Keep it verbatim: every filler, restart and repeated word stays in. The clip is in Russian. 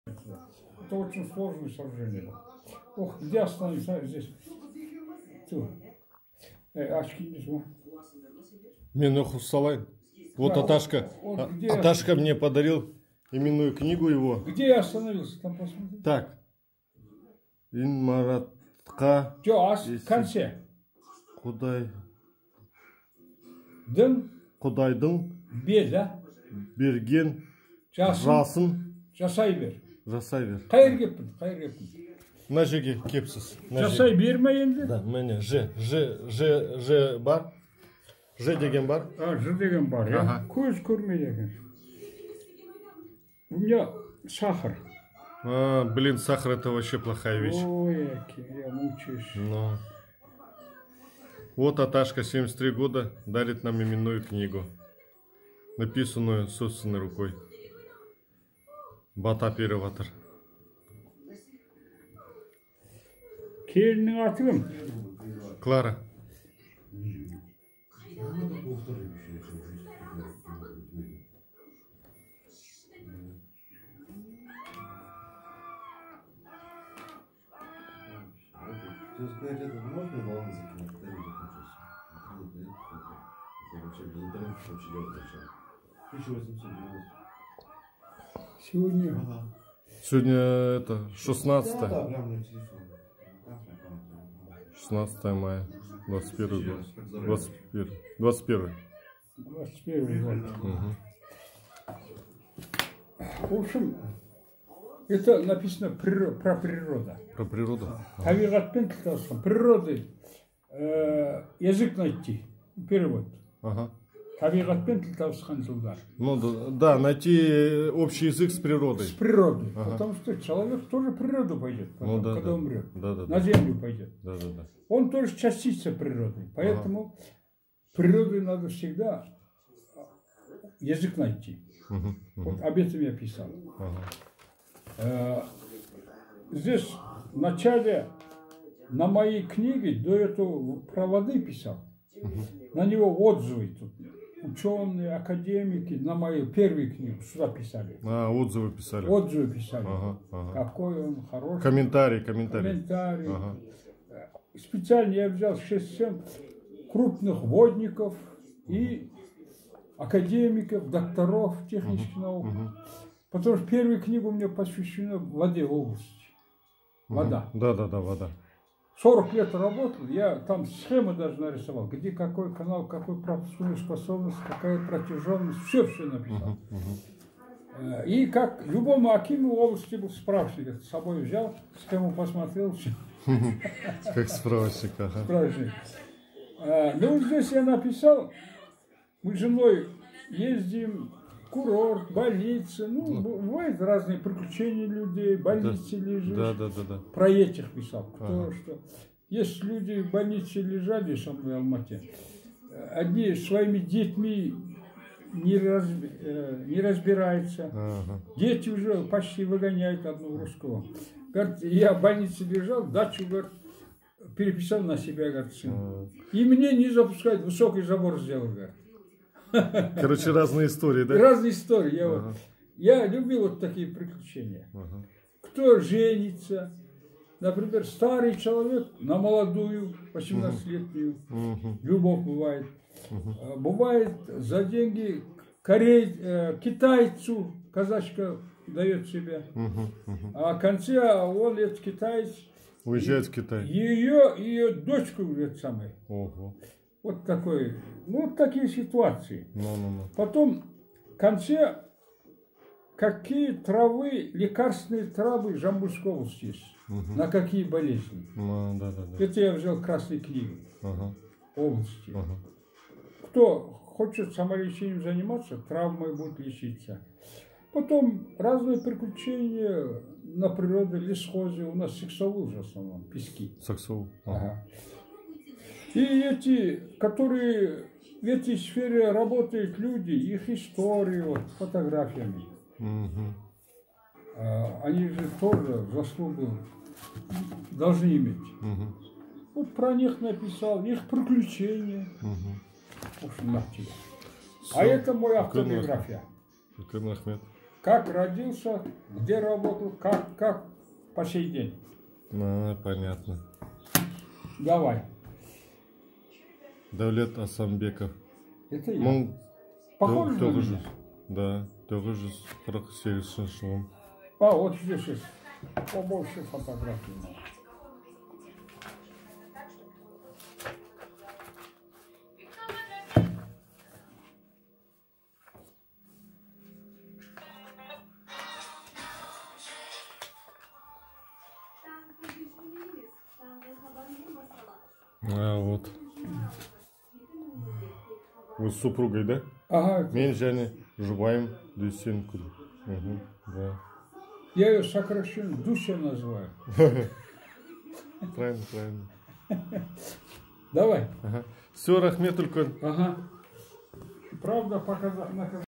Это очень сложное сооружение было. Ох, где остановиться? Здесь. Тут. Э, очки не возьму. Мен оқып салайын. Вот Да, Аташка. вот А- где Аташка мне подарил именную книгу его. Где я остановился? Там посмотри. Так. Инмаратқа Что, ас в Если- конце? Құдай, Дым, Құдайдың бе, да? берген Жасын, жасын жасай бер. жасай бер. Қайыр кеппін, қайыр кеппін. Мына жерге кепсіз. Мына Жасай жерге. берме енді? Да, міне Ж, Ж, Ж, Ж бар. Ж деген бар. А, жы деген бар, иә? Ага. Көз көрмейді екен. У меня сахар. А, блин, сахар это вообще плохая вещь. Ой, яки, я мучаюсь. Но. Вот Аташка, семьдесят три года, дарит нам именную книгу, написанную собственной рукой. Бата переватор. Келіннің аты кім? Клара. Сказать, это можно баланс закинуть? Да, не закончился. Это вообще без интернета вообще делать зачем? тысяча восемьсот девяносто. Сегодня. Ага. Сегодня это Да, шестнадцатое. да, прям на телефоне. шестнадцатое мая. двадцать первый год. двадцать первый. двадцать первый. двадцать первый год. Угу. В общем, это написано приро- про природу. Про природу. Табиғатпен тіл табысқан. Природы э, язык найти. Перевод. Ага. Табиғатпен тіл табысқан жылдар. Ну да, да, найти общий язык с природой. С природой. Ага. Потому что человек тоже в природу пойдет, потом, Ну да, когда да. умрет. Да, да, На да. землю пойдет. Да, да, да. Он тоже частица природы. Поэтому природой надо всегда язык найти. Угу, Вот угу. об этом я писал. Ага. Э, Здесь в начале на моей книге до этого про воды писал. На него отзывы тут. Ученые, академики на мою первую книгу сюда писали. А, отзывы писали. Отзывы писали. Ага, ага. Какой он хороший. Комментарий, комментарий. Комментарии. Ага. Специально я взял шесть-семь крупных водников и академиков, докторов технических наук. Угу. Потому что первая книга у меня посвящена воде области. Вода. Да, да, да, вода. сорок лет работал, я там схемы даже нарисовал, где какой канал, какой пропускная способность, какая протяженность, все-все написал. Угу, угу. И как любому акиму области был справочник, с собой взял, схему посмотрел, все. Как справочник, ага. Справочник. А, ну вот здесь я написал, мы с женой ездим, курорт, больницы, ну, бывают разные приключения людей, больницы лежишь. Да, да, да, да. Про этих писал, кто Ага. что. Есть люди в больнице лежали со мной в Алмате, одни своими детьми не, раз, э, не разбираются, Ага. дети уже почти выгоняют одного русского. Говорит, я в больнице лежал, дачу, говорит, переписал на себя, говорит, сын. А. И мне не запускать, высокий забор сделал, говорит. Короче, разные истории, да? Разные истории. Я, Ага. вот, я любил вот такие приключения. Ага. Кто женится, например, старый человек на молодую, восемнадцатилетнюю, Угу. любовь бывает. Угу. А бывает за деньги корей, э, китайцу казачка дает себя. Угу. Угу. А в конце он, этот китаец, Уезжает в Китай. ее, ее дочку, это самое. Ого. Вот такой, ну, вот такие ситуации. Ну, ну, ну. Потом в конце, какие травы, лекарственные травы Жамбульской области есть, Угу. на какие болезни. Ну, да, да, да. Это я взял красной книгу Ага. области. Ага. Кто хочет самолечением заниматься, травмой будет лечиться. Потом разные приключения на природе, лесхозе. У нас сексовые уже в основном, пески. Саксоу. Ага. Ага. И эти, которые в этой сфере работают люди, их истории, вот, фотографиями, Угу. а, они же тоже заслугу должны иметь. Угу. Вот про них написал, их приключения. Угу. В общем, на тебе. А это моя Акын автобиография. Акын рахмет. как родился, где работал, как, как по сей день. А, понятно. Давай. Давлет Асамбеков. Это я. Мың Похож на тоғыз меня? жүз, да, тоғыз жүз қырық сегізінші жылы. А, вот здесь есть побольше фотографий. А, вот. Вы с супругой, да? Ага, Мен және жұбайым Дүйсенкүл. Угу, да. я ее сокращенно Дуся называю. Правильно, правильно. Давай. Ага. Все, рахмет, үлкен. Ага. Правда, показать.